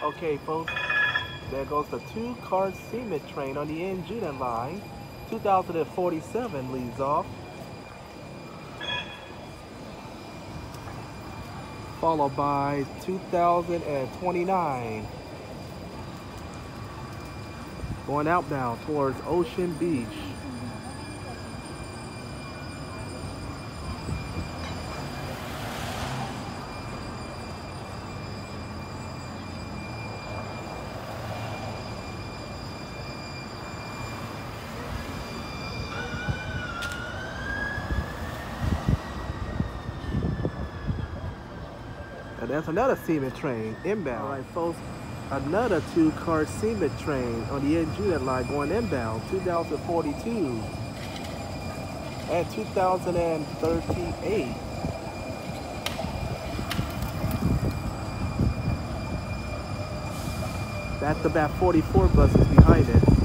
Okay, folks, there goes the two-car Siemens train on the end unit line. 2047 leaves off, followed by 2029, going outbound towards Ocean Beach. And there's another Siemens train inbound. All right, folks, another two-car Siemens train on the end unit line going inbound, 2042 and 2038. Back-to-back 44 buses behind it.